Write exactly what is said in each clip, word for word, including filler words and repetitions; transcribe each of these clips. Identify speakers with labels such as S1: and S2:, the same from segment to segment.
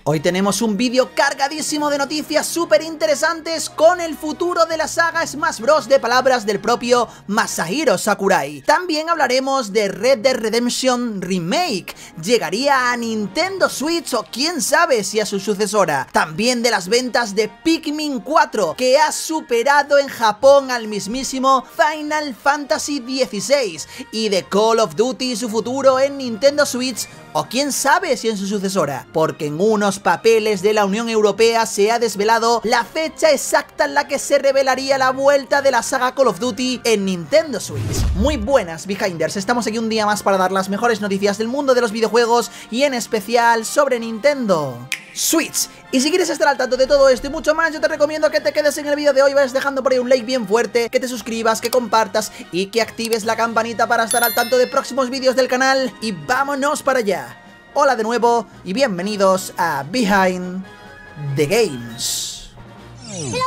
S1: Hoy tenemos un vídeo cargadísimo de noticias súper interesantes con el futuro de la saga Smash Bros. De palabras del propio Masahiro Sakurai. También hablaremos de Red Dead Redemption Remake. ¿Llegaría a Nintendo Switch o quién sabe si a su sucesora? También de las ventas de Pikmin cuatro, que ha superado en Japón al mismísimo Final Fantasy dieciséis. Y de Call of Duty y su futuro en Nintendo Switch, o quién sabe si en su sucesora, porque en unos papeles de la Unión Europea se ha desvelado la fecha exacta en la que se revelaría la vuelta de la saga Call of Duty en Nintendo Switch. Muy buenas, Behinders, estamos aquí un día más para dar las mejores noticias del mundo de los videojuegos y en especial sobre Nintendo Switch. Y si quieres estar al tanto de todo esto y mucho más, yo te recomiendo que te quedes en el vídeo de hoy, vayas dejando por ahí un like bien fuerte, que te suscribas, que compartas y que actives la campanita para estar al tanto de próximos vídeos del canal. Y vámonos para allá. Hola de nuevo y bienvenidos a Behind the Games. Hello.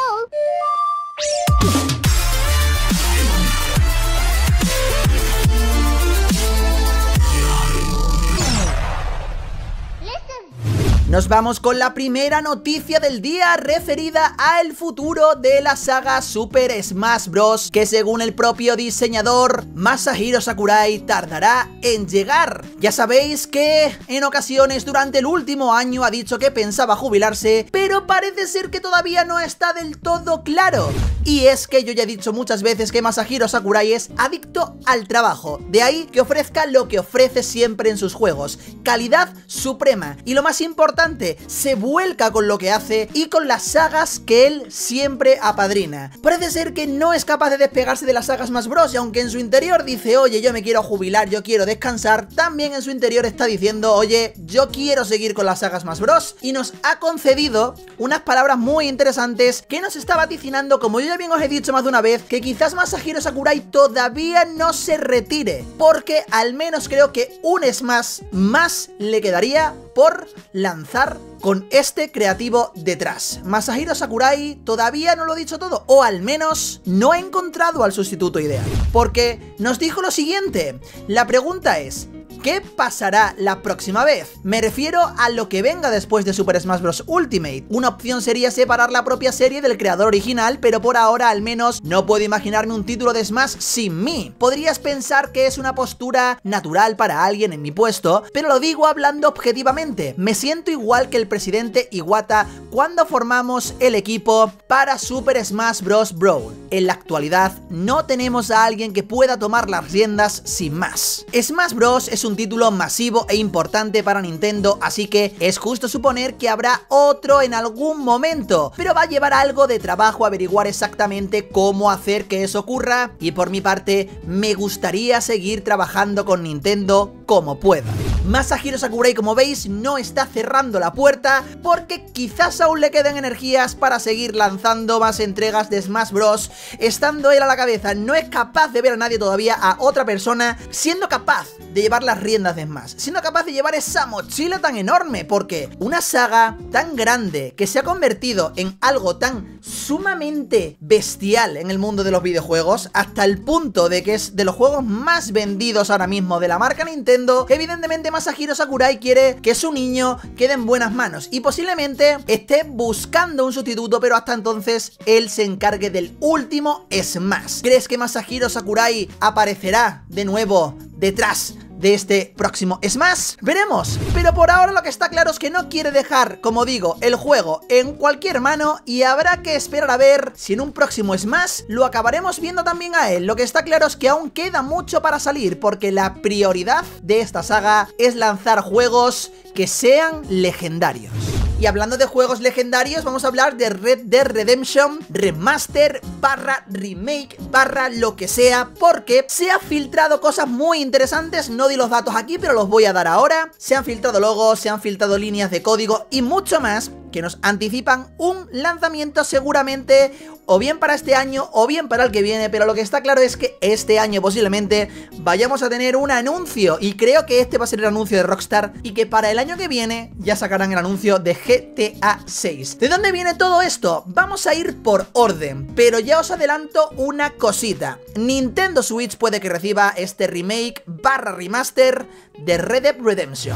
S1: Nos vamos con la primera noticia del día referida al futuro de la saga Super Smash Bros. Que según el propio diseñador Masahiro Sakurai tardará en llegar. Ya sabéis que en ocasiones durante el último año ha dicho que pensaba jubilarse, pero parece ser que todavía no está del todo claro. Y es que yo ya he dicho muchas veces que Masahiro Sakurai es adicto al trabajo, de ahí que ofrezca lo que ofrece siempre en sus juegos, calidad suprema y lo más importante, se vuelca con lo que hace y con las sagas que él siempre apadrina. Parece ser que no es capaz de despegarse de las sagas Smash Bros. Y aunque en su interior dice, oye, yo me quiero jubilar, yo quiero descansar, también en su interior está diciendo, oye, yo quiero seguir con las sagas Smash Bros. Y nos ha concedido unas palabras muy interesantes que nos está vaticinando, como yo ya bien os he dicho más de una vez, que quizás Masahiro Sakurai todavía no se retire, porque al menos creo que un Smash más le quedaría por lanzar con este creativo detrás. Masahiro Sakurai todavía no lo ha dicho todo, o al menos no ha encontrado al sustituto ideal, porque nos dijo lo siguiente. La pregunta es, ¿qué pasará la próxima vez? Me refiero a lo que venga después de Super Smash Bros. Ultimate. Una opción sería separar la propia serie del creador original, pero por ahora al menos no puedo imaginarme un título de Smash sin mí. Podrías pensar que es una postura natural para alguien en mi puesto, pero lo digo hablando objetivamente. Me siento igual que el presidente Iwata cuando formamos el equipo para Super Smash Bros. Brawl. En la actualidad no tenemos a alguien que pueda tomar las riendas sin más. Smash Bros. Es un título masivo e importante para Nintendo, así que es justo suponer que habrá otro en algún momento, pero va a llevar algo de trabajo averiguar exactamente cómo hacer que eso ocurra, y por mi parte me gustaría seguir trabajando con Nintendo como pueda. Masahiro Sakurai, como veis, no está cerrando la puerta porque quizás aún le queden energías para seguir lanzando más entregas de Smash Bros. Estando él a la cabeza, no es capaz de ver a nadie todavía, a otra persona siendo capaz de llevar las riendas de Smash, siendo capaz de llevar esa mochila tan enorme, porque una saga tan grande que se ha convertido en algo tan sumamente bestial en el mundo de los videojuegos, hasta el punto de que es de los juegos más vendidos ahora mismo de la marca Nintendo, evidentemente Masahiro Sakurai quiere que su niño quede en buenas manos y posiblemente esté buscando un sustituto, pero hasta entonces él se encargue del último Smash. ¿Crees que Masahiro Sakurai aparecerá de nuevo detrás de este próximo Smash? Veremos, pero por ahora lo que está claro es que no quiere dejar, como digo, el juego en cualquier mano, y habrá que esperar a ver si en un próximo Smash lo acabaremos viendo también a él. Lo que está claro es que aún queda mucho para salir, porque la prioridad de esta saga es lanzar juegos que sean legendarios. Y hablando de juegos legendarios, vamos a hablar de Red Dead Redemption Remaster barra Remake barra lo que sea, porque se han filtrado cosas muy interesantes. No di los datos aquí, pero los voy a dar ahora. Se han filtrado logos, se han filtrado líneas de código y mucho más, que nos anticipan un lanzamiento seguramente o bien para este año o bien para el que viene, pero lo que está claro es que este año posiblemente vayamos a tener un anuncio, y creo que este va a ser el anuncio de Rockstar, y que para el año que viene ya sacarán el anuncio de G T A seis. ¿De dónde viene todo esto? Vamos a ir por orden, pero ya os adelanto una cosita. Nintendo Switch puede que reciba este remake barra remaster de Red Dead Redemption.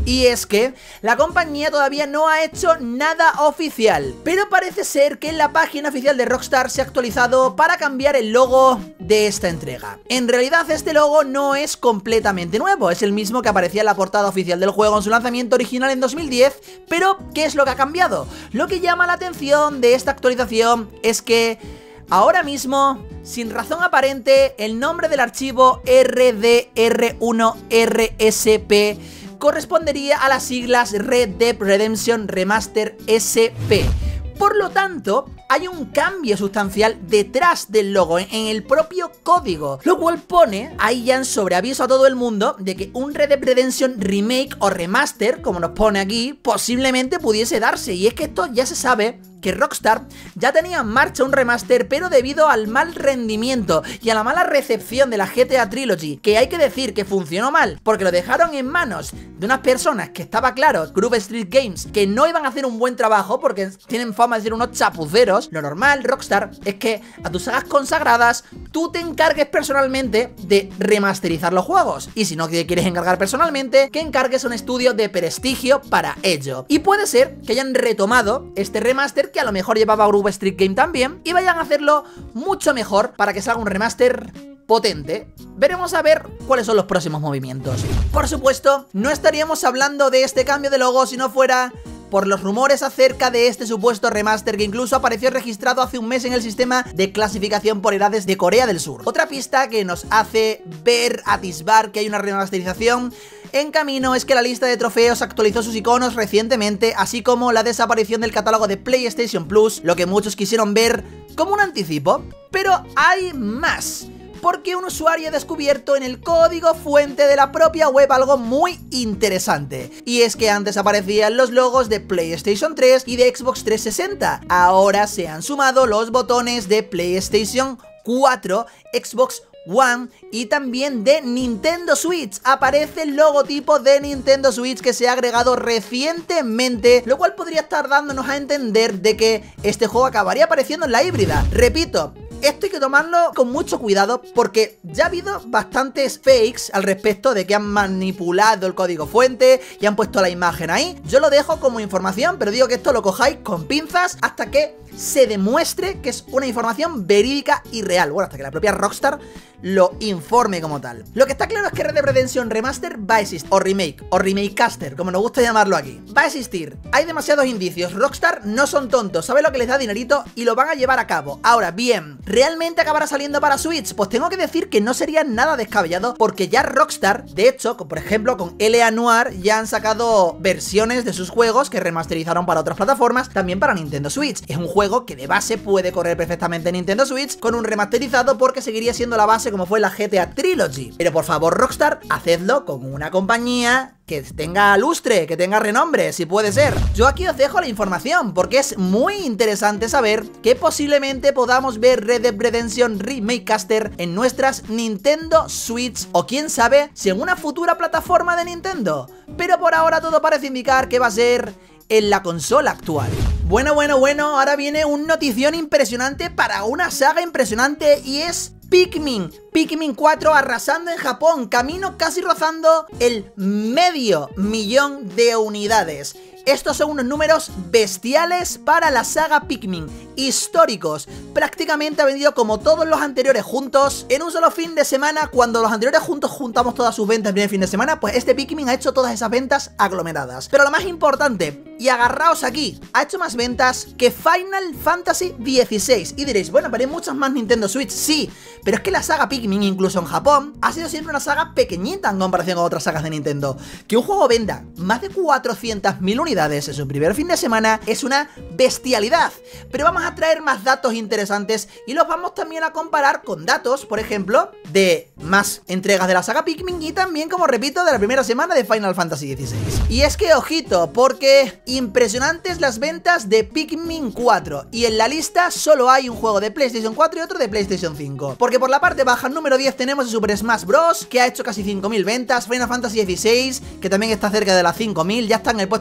S1: Y es que la compañía todavía no ha hecho nada oficial, pero parece ser que en la página oficial de Rockstar se ha actualizado para cambiar el logo de esta entrega. En realidad este logo no es completamente nuevo, es el mismo que aparecía en la portada oficial del juego en su lanzamiento original en dos mil diez, pero ¿qué es lo que ha cambiado? Lo que llama la atención de esta actualización es que ahora mismo, sin razón aparente, el nombre del archivo R D R uno R S P correspondería a las siglas Red Dead Redemption Remaster S P. Por lo tanto, hay un cambio sustancial detrás del logo, en el propio código, lo cual pone ahí ya en sobreaviso a todo el mundo de que un Red Dead Redemption Remake o Remaster, como nos pone aquí, posiblemente pudiese darse. Y es que esto ya se sabe que Rockstar ya tenía en marcha un remaster, pero debido al mal rendimiento y a la mala recepción de la G T A Trilogy, que hay que decir que funcionó mal, porque lo dejaron en manos de unas personas que estaba claro, Groove Street Games, que no iban a hacer un buen trabajo porque tienen fama de ser unos chapuceros. Lo normal, Rockstar, es que a tus sagas consagradas tú te encargues personalmente de remasterizar los juegos, y si no te quieres encargar personalmente, que encargues un estudio de prestigio para ello. Y puede ser que hayan retomado este remaster, que a lo mejor llevaba Groove Street Game también, y vayan a hacerlo mucho mejor para que salga un remaster potente. Veremos a ver cuáles son los próximos movimientos. Por supuesto, no estaríamos hablando de este cambio de logo si no fuera por los rumores acerca de este supuesto remaster, que incluso apareció registrado hace un mes en el sistema de clasificación por edades de Corea del Sur. Otra pista que nos hace ver, atisbar que hay una remasterización en camino es que la lista de trofeos actualizó sus iconos recientemente, así como la desaparición del catálogo de PlayStation Plus, lo que muchos quisieron ver como un anticipo. Pero hay más, porque un usuario ha descubierto en el código fuente de la propia web algo muy interesante. Y es que antes aparecían los logos de PlayStation tres y de Xbox trescientos sesenta. Ahora se han sumado los botones de PlayStation cuatro, Xbox One y también de Nintendo Switch. Aparece el logotipo de Nintendo Switch que se ha agregado recientemente, lo cual podría estar dándonos a entender de que este juego acabaría apareciendo en la híbrida. Repito, esto hay que tomarlo con mucho cuidado porque ya ha habido bastantes fakes al respecto de que han manipulado el código fuente y han puesto la imagen ahí. Yo lo dejo como información, pero digo que esto lo cojáis con pinzas hasta que se demuestre que es una información verídica y real. Bueno, hasta que la propia Rockstar lo informe como tal. Lo que está claro es que Red Dead Redemption Remaster va a existir, o Remake, o Remakecaster, como nos gusta llamarlo aquí. Va a existir. Hay demasiados indicios. Rockstar no son tontos, sabe lo que les da dinerito y lo van a llevar a cabo. Ahora bien, ¿realmente acabará saliendo para Switch? Pues tengo que decir que no sería nada descabellado, porque ya Rockstar, de hecho, por ejemplo con L A Noire, ya han sacado versiones de sus juegos que remasterizaron para otras plataformas, también para Nintendo Switch. Es un juego que de base puede correr perfectamente en Nintendo Switch con un remasterizado, porque seguiría siendo la base como fue la G T A Trilogy. Pero por favor, Rockstar, hacedlo con una compañía que tenga lustre, que tenga renombre, si puede ser. Yo aquí os dejo la información porque es muy interesante saber que posiblemente podamos ver Red Dead Redemption Remakecaster en nuestras Nintendo Switch, o quién sabe, si en una futura plataforma de Nintendo. Pero por ahora todo parece indicar que va a ser en la consola actual. Bueno, bueno, bueno, ahora viene un notición impresionante para una saga impresionante, y es Pikmin. Pikmin cuatro arrasando en Japón, camino casi rozando el medio millón de unidades. Estos son unos números bestiales para la saga Pikmin, históricos. Prácticamente ha vendido como todos los anteriores juntos en un solo fin de semana. Cuando los anteriores juntos juntamos todas sus ventas en primer fin de semana, pues este Pikmin ha hecho todas esas ventas aglomeradas. Pero lo más importante, y agarraos aquí, ha hecho más ventas que Final Fantasy dieciséis. Y diréis, bueno, pero hay muchas más Nintendo Switch. Sí, pero es que la saga Pikmin, incluso en Japón, ha sido siempre una saga pequeñita en comparación con otras sagas de Nintendo. Que un juego venda más de cuatrocientas mil unidades en su primer fin de semana es una bestialidad. Pero vamos a traer más datos interesantes y los vamos también a comparar con datos, por ejemplo, de más entregas de la saga Pikmin y también, como repito, de la primera semana de Final Fantasy dieciséis. Y es que, ojito, porque impresionantes las ventas de Pikmin cuatro, y en la lista solo hay un juego de PlayStation cuatro y otro de PlayStation cinco. Porque por la parte baja, número diez, tenemos el Super Smash Bros, que ha hecho casi cinco mil ventas. Final Fantasy dieciséis, que también está cerca de las cinco mil, ya está en el puesto número nueve.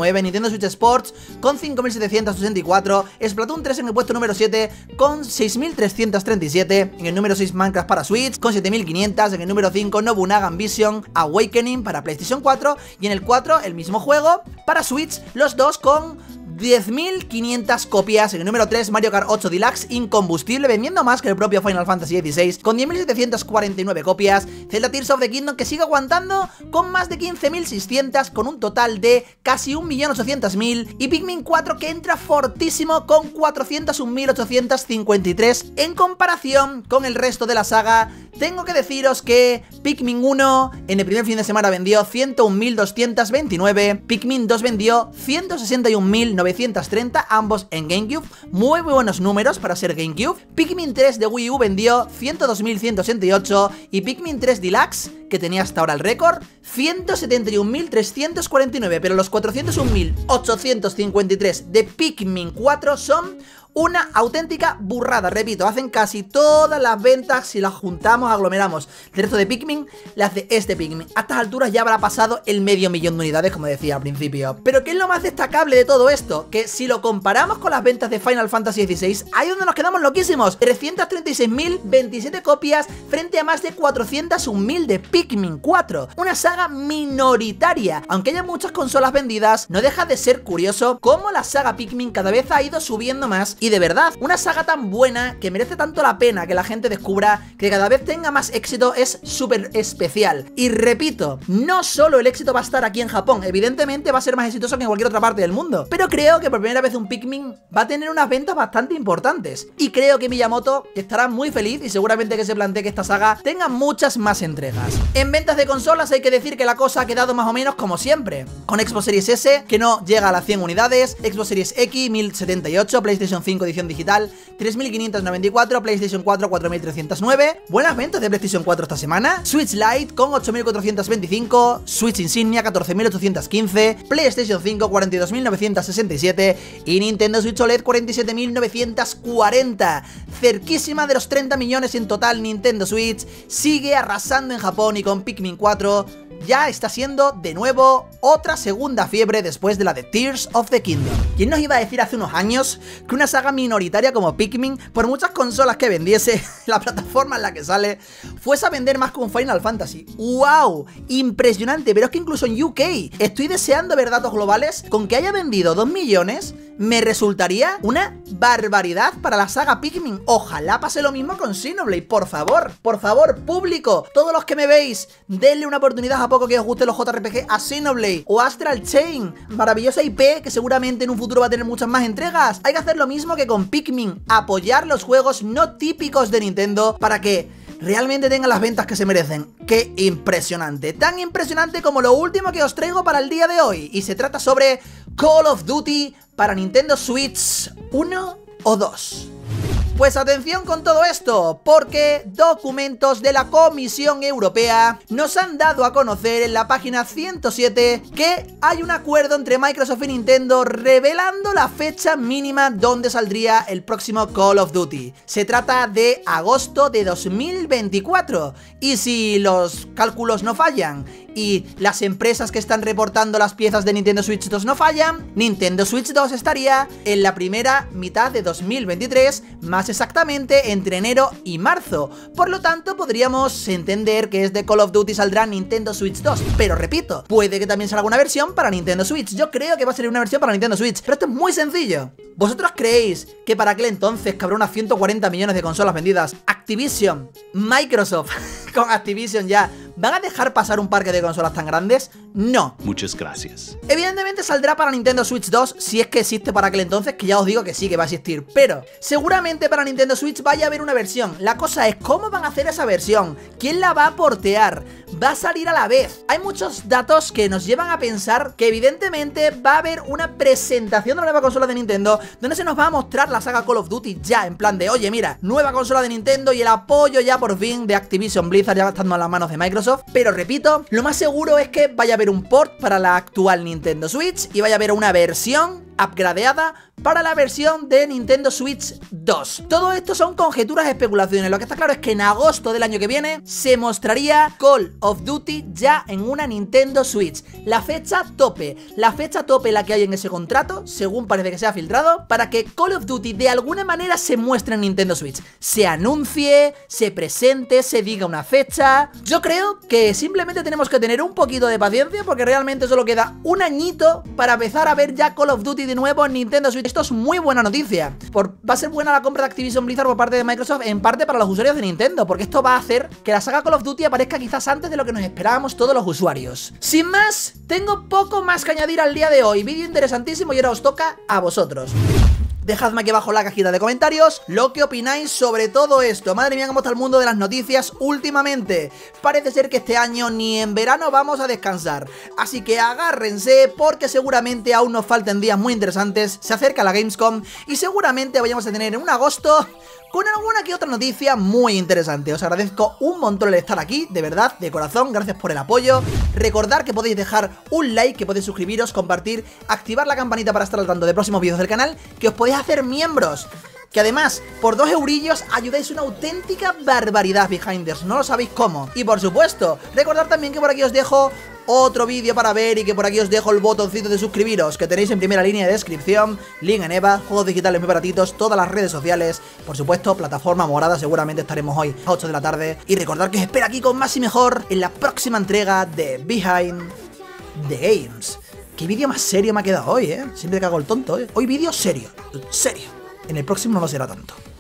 S1: nueve, Nintendo Switch Sports con cinco mil setecientos sesenta y cuatro, Splatoon tres en el puesto número siete con seis mil trescientos treinta y siete, en el número seis Minecraft para Switch con siete mil quinientos, en el número cinco Nobunaga Ambition Awakening para PlayStation cuatro y en el cuatro el mismo juego para Switch, los dos con diez mil quinientas copias. En el número tres Mario Kart ocho Deluxe Incombustible, vendiendo más que el propio Final Fantasy dieciséis con diez mil setecientas cuarenta y nueve copias. Zelda Tears of the Kingdom, que sigue aguantando con más de quince mil seiscientas, con un total de casi un millón ochocientos mil, y Pikmin cuatro, que entra fortísimo con cuatrocientos un mil ochocientos cincuenta y tres. En comparación con el resto de la saga, tengo que deciros que Pikmin uno en el primer fin de semana vendió ciento un mil doscientos veintinueve, Pikmin dos vendió ciento sesenta y un mil novecientos treinta, ambos en GameCube, muy muy buenos números para ser GameCube. Pikmin tres de Wii U vendió ciento dos mil ciento sesenta y ocho y Pikmin tres Deluxe, que tenía hasta ahora el récord, ciento setenta y un mil trescientos cuarenta y nueve, pero los cuatrocientos un mil ochocientos cincuenta y tres de Pikmin cuatro son una auténtica burrada. Repito, hacen casi todas las ventas, si las juntamos, aglomeramos del resto de Pikmin, las de este Pikmin. A estas alturas ya habrá pasado el medio millón de unidades, como decía al principio. Pero ¿qué es lo más destacable de todo esto? Que si lo comparamos con las ventas de Final Fantasy dieciséis, ahí donde nos quedamos loquísimos. trescientos treinta y seis mil veintisiete copias frente a más de cuatrocientos un mil de Pikmin cuatro. Una saga minoritaria. Aunque haya muchas consolas vendidas, no deja de ser curioso cómo la saga Pikmin cada vez ha ido subiendo más. Y de verdad, una saga tan buena, que merece tanto la pena que la gente descubra, que cada vez tenga más éxito, es súper especial. Y repito, no solo el éxito va a estar aquí en Japón, evidentemente va a ser más exitoso que en cualquier otra parte del mundo, pero creo que por primera vez un Pikmin va a tener unas ventas bastante importantes. Y creo que Miyamoto estará muy feliz y seguramente que se plantee que esta saga tenga muchas más entregas. En ventas de consolas hay que decir que la cosa ha quedado más o menos como siempre, con Xbox Series S, que no llega a las cien unidades, Xbox Series X mil setenta y ocho, PlayStation cinco edición digital tres mil quinientos noventa y cuatro, PlayStation cuatro cuatro mil trescientos nueve. Buenas ventas de PlayStation cuatro esta semana. Switch Lite con ocho mil cuatrocientos veinticinco, Switch Insignia catorce mil ochocientos quince, PlayStation cinco cuarenta y dos mil novecientos sesenta y siete y Nintendo Switch O L E D cuarenta y siete mil novecientos cuarenta. Cerquísima de los treinta millones en total. Nintendo Switch sigue arrasando en Japón y con Pikmin cuatro ya está siendo de nuevo otra segunda fiebre después de la de Tears of the Kingdom. ¿Quién nos iba a decir hace unos años que una saga minoritaria como Pikmin, por muchas consolas que vendiese, la plataforma en la que sale, fuese a vender más que un Final Fantasy? ¡Wow! Impresionante, pero es que incluso en U K estoy deseando ver datos globales. Con que haya vendido dos millones me resultaría una barbaridad para la saga Pikmin. Ojalá pase lo mismo con Xenoblade, por favor, por favor, público, todos los que me veis, denle una oportunidad a poco que os gusten los J R P G a Xenoblade o Astral Chain, maravillosa I P que seguramente en un futuro va a tener muchas más entregas. Hay que hacer lo mismo que con Pikmin, apoyar los juegos no típicos de Nintendo para que realmente tengan las ventas que se merecen. ¡Qué impresionante! Tan impresionante como lo último que os traigo para el día de hoy, y se trata sobre Call of Duty para Nintendo Switch uno o dos. Pues atención con todo esto, porque documentos de la Comisión Europea nos han dado a conocer en la página ciento siete que hay un acuerdo entre Microsoft y Nintendo revelando la fecha mínima donde saldría el próximo Call of Duty. Se trata de agosto de dos mil veinticuatro, y si los cálculos no fallan y las empresas que están reportando las piezas de Nintendo Switch dos no fallan, Nintendo Switch dos estaría en la primera mitad de dos mil veintitrés, más exactamente entre enero y marzo. Por lo tanto, podríamos entender que este Call of Duty saldrá Nintendo Switch dos. Pero repito, puede que también salga una versión para Nintendo Switch. Yo creo que va a salir una versión para Nintendo Switch, pero esto es muy sencillo. ¿Vosotros creéis que para aquel entonces, que habrá unas ciento cuarenta millones de consolas vendidas, Activision, Microsoft, con Activision ya, van a dejar pasar un parque de consolas tan grandes? No.
S2: Muchas gracias.
S1: Evidentemente saldrá para Nintendo Switch dos, si es que existe para aquel entonces, que ya os digo que sí que va a existir. Pero seguramente para Nintendo Switch vaya a haber una versión. La cosa es cómo van a hacer esa versión, quién la va a portear, va a salir a la vez. Hay muchos datos que nos llevan a pensar que evidentemente va a haber una presentación de la nueva consola de Nintendo donde se nos va a mostrar la saga Call of Duty ya, en plan de, oye mira, nueva consola de Nintendo y el apoyo ya por fin de Activision Blizzard ya estando en las manos de Microsoft. Pero repito, lo más seguro es que vaya a haber un port para la actual Nintendo Switch y vaya a haber una versión upgradeada para la versión de Nintendo Switch dos. Todo esto son conjeturas y especulaciones. Lo que está claro es que en agosto del año que viene se mostraría Call of Duty ya en una Nintendo Switch. La fecha tope, la fecha tope la que hay en ese contrato, según parece que se ha filtrado, para que Call of Duty de alguna manera se muestre en Nintendo Switch. Se anuncie, se presente, se diga una fecha. Yo creo que simplemente tenemos que tener un poquito de paciencia porque realmente solo queda un añito para empezar a ver ya Call of Duty de nuevo en Nintendo Switch. Esto es muy buena noticia. Por, va a ser buena la compra de Activision Blizzard por parte de Microsoft, en parte para los usuarios de Nintendo, porque esto va a hacer que la saga Call of Duty aparezca quizás antes de lo que nos esperábamos todos los usuarios. Sin más, tengo poco más que añadir al día de hoy. Vídeo interesantísimo y ahora os toca a vosotros. Dejadme aquí abajo en la cajita de comentarios lo que opináis sobre todo esto. Madre mía, cómo está el mundo de las noticias últimamente. Parece ser que este año ni en verano vamos a descansar. Así que agárrense porque seguramente aún nos falten días muy interesantes. Se acerca la Gamescom y seguramente vayamos a tener un agosto con alguna que otra noticia muy interesante. Os agradezco un montón el estar aquí, de verdad, de corazón, gracias por el apoyo. Recordad que podéis dejar un like, que podéis suscribiros, compartir, activar la campanita para estar al tanto de próximos vídeos del canal, que os podéis hacer miembros, que además, por dos eurillos ayudáis una auténtica barbaridad, Behinders, no lo sabéis cómo. Y por supuesto, recordad también que por aquí os dejo otro vídeo para ver y que por aquí os dejo el botoncito de suscribiros que tenéis en primera línea de descripción, link en EVA, juegos digitales muy baratitos, todas las redes sociales, por supuesto, plataforma morada, seguramente estaremos hoy a ocho de la tarde. Y recordad que os espero aquí con más y mejor en la próxima entrega de Behind the Games. Qué vídeo más serio me ha quedado hoy, eh. Siempre que hago el tonto, eh. Hoy vídeo serio, serio. En el próximo no lo será tanto.